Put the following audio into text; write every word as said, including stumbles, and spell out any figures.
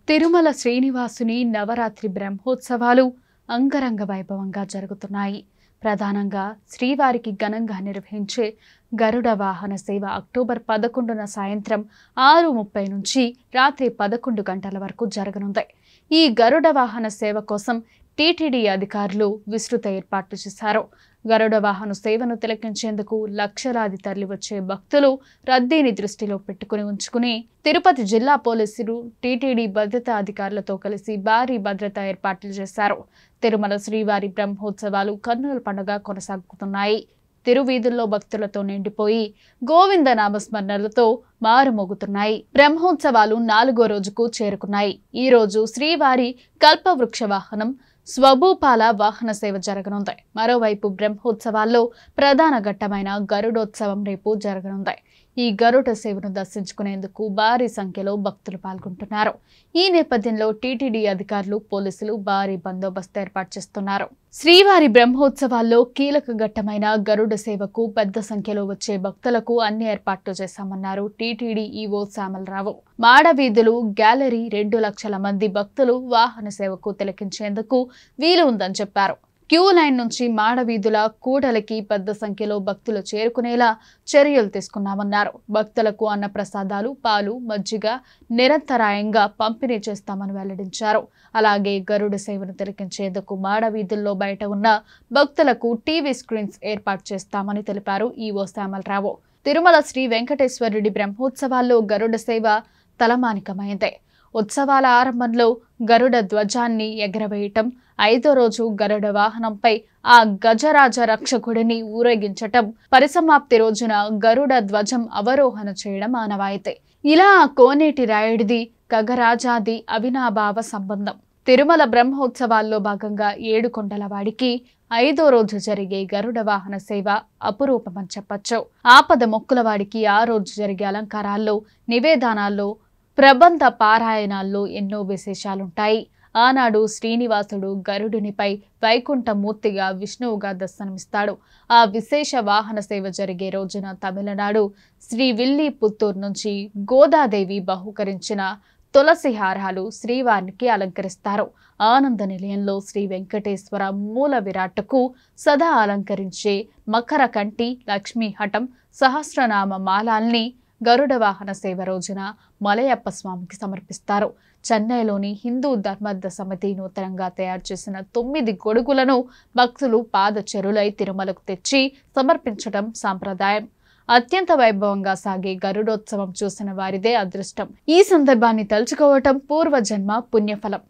తిరుమల శ్రీనివాసుని నవరాత్రి బ్రహ్మోత్సవాలు అంగరంగ వైభవంగా జరుగుతున్నాయి. ప్రధానంగా శ్రీవారికి ఘనంగా నిర్వహించే గరుడ వాహన సేవ అక్టోబర్ పదకొండున సాయంత్రం ఆరు ముప్పై నుంచి రాత్రి పదకొండు గంటల వరకు జరగనుంది. ఈ గరుడ వాహన సేవ కోసం టీటీడీ అధికారులు విస్తృత ఏర్పాట్లు చేశారు. గరుడ వాహన సేవను తిలకించేందుకు లక్షలాది తరలివచ్చే భక్తులు రద్దీని దృష్టిలో పెట్టుకుని ఉంచుకుని తిరుపతి జిల్లా పోలీసులు టీటీడీ భద్రతా అధికారులతో కలిసి భారీ భద్రతా ఏర్పాట్లు చేశారు. తిరుమల శ్రీవారి బ్రహ్మోత్సవాలు కన్నుల పండుగ కొనసాగుతున్నాయి. తిరువీధుల్లో భక్తులతో నిండిపోయి గోవింద నామస్మరణలతో మారుమోగుతున్నాయి. బ్రహ్మోత్సవాలు నాలుగో రోజుకు చేరుకున్నాయి. ఈ రోజు శ్రీవారి కల్పవృక్ష వాహనం స్వభూపాల వాహన సేవ జరగనుంది. మరోవైపు బ్రహ్మోత్సవాల్లో ప్రధాన ఘట్టమైన గరుడోత్సవం రేపు జరగనుంది. ఈ గరుడ సేవను దర్శించుకునేందుకు భారీ సంఖ్యలో భక్తులు పాల్గొంటున్నారు. ఈ నేపథ్యంలో టీటీడీ అధికారులు పోలీసులు భారీ బందోబస్తు ఏర్పాటు చేస్తున్నారు. శ్రీవారి బ్రహ్మోత్సవాల్లో కీలక ఘట్టమైన గరుడ సేవకు పెద్ద సంఖ్యలో వచ్చే భక్తులకు అన్ని ఏర్పాట్లు చేశామన్నారు టీటీడీ ఈవో శ్యామలరావు. మాడవీధులు, గ్యాలరీ రెండు లక్షల మంది భక్తులు వాహన సేవకు తిలకించేందుకు వీలు ఉందని చెప్పారు. క్యూ లైన్ నుంచి మాడవీధుల కూడలికి పెద్ద సంఖ్యలో భక్తులు చేరుకునేలా చర్యలు తీసుకున్నామన్నారు. భక్తులకు అన్న ప్రసాదాలు, పాలు, మజ్జిగ నిరంతరాయంగా పంపిణీ చేస్తామని వెల్లడించారు. అలాగే గరుడ సేవను తిలకించేందుకు మాడవీధుల్లో బయట ఉన్న భక్తులకు టీవీ స్క్రీన్స్ ఏర్పాటు చేస్తామని తెలిపారు ఈవో శ్యామలరావు. తిరుమల శ్రీ వెంకటేశ్వరుడి బ్రహ్మోత్సవాల్లో గరుడ సేవ తలమానికమైంది. ఉత్సవాల ఆరంభంలో గరుడ ధ్వజాన్ని ఎగరవేయటం, ఐదో రోజు గరుడ వాహనంపై ఆ గజరాజ రక్షకుడిని ఊరేగించటం, పరిసమాప్తి రోజున గరుడ ధ్వజం అవరోహణ చేయడం ఆనవాయితీ. ఇలా ఆ కోనేటి రాయుడిది ఖగరాజాది అవినాభావ సంబంధం. తిరుమల బ్రహ్మోత్సవాల్లో భాగంగా ఏడుకొండల వాడికి ఐదో రోజు జరిగే గరుడ వాహన సేవ అపురూపమని చెప్పచ్చు. ఆపద మొక్కుల వాడికి ఆ రోజు జరిగే అలంకారాల్లో, నివేదనాల్లో, ప్రబంధ పారాయణాల్లో ఎన్నో విశేషాలుంటాయి. ఆనాడు శ్రీనివాసుడు గరుడునిపై వైకుంఠమూర్తిగా విష్ణువుగా దర్శనమిస్తాడు. ఆ విశేష వాహన సేవ జరిగే రోజున తమిళనాడు శ్రీ విల్లిపుత్తూరు నుంచి గోదాదేవి బహుకరించిన తులసి హారాలు శ్రీవారికి అలంకరిస్తారు. ఆనంద నిలయంలో శ్రీ వెంకటేశ్వర మూల విరాట్కు సదా అలంకరించే మకర కంఠి, లక్ష్మీ హఠం, సహస్రనామ మాలాల్ని గరుడ వాహన సేవ రోజున మలయప్ప స్వామికి సమర్పిస్తారు. చెన్నైలోని హిందూ ధర్మద సమితి నూతనంగా తయారు చేసిన తొమ్మిది గొడుగులను భక్తులు పాదచెరులై తిరుమలకు తెచ్చి సమర్పించడం సాంప్రదాయం. అత్యంత వైభవంగా సాగే గరుడోత్సవం చూసిన వారిదే అదృష్టం. ఈ సందర్భాన్ని తలుచుకోవటం పూర్వజన్మ పుణ్యఫలం.